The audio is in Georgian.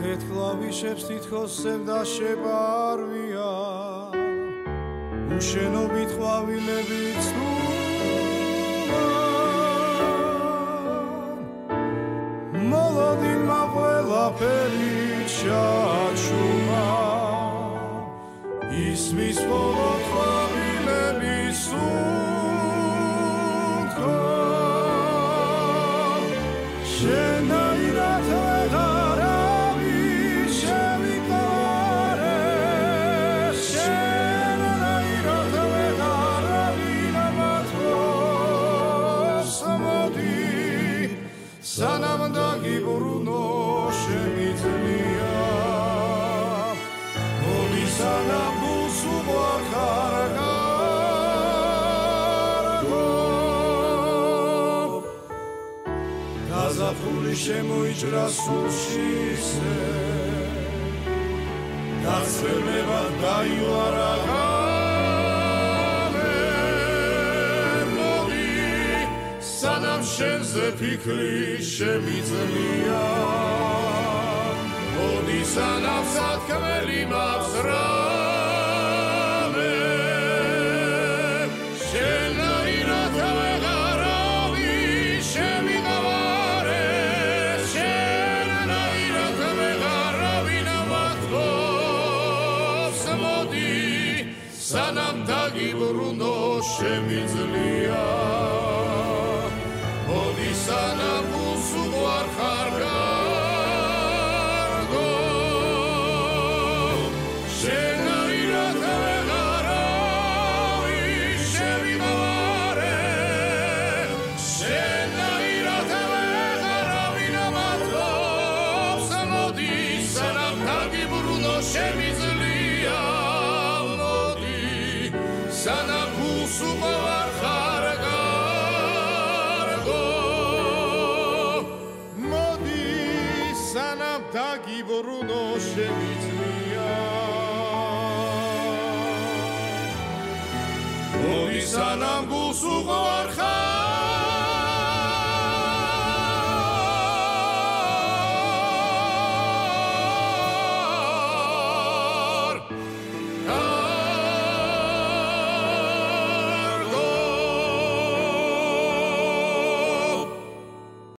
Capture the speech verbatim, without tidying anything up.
ხეთ კლავიშებს თითქოს სევდა შეპარვია უშენობით ყვავილებით ცდუან მოლოდინმა ყველაფერი ჩაჩუმა ისმის მხოლოდ ყვავილების სუნთქვა შენაირად ვეღარავის შევიტოვარეს შენაირად ვეღარავინ ამათოს მოდი სანამ დაგიბრუნო შემიძლია მოდი სანამ გულს უყვარხარ გაზაფხული შემოიჭრა სულშისე გაცრებლებად დაივარა ღამე მოდი სანამ შენზე ფიქრი შემიძლია მოდი სანამ სათქმელი მაქვს რამე შენაირად ვეღარავი შევიდოვარეს შენაირად ვეღარავინ ამათოს მოდი სანამ დაგიბრუნო შემიძლია მოდი სანამ გულს უყვარხარ შემიძლია მოდი სანამ გულს უყვარხარ კარგო მოდი სანამ დაგიბრუნო შემიძლია მოდი სანამ გულს უყვარხარ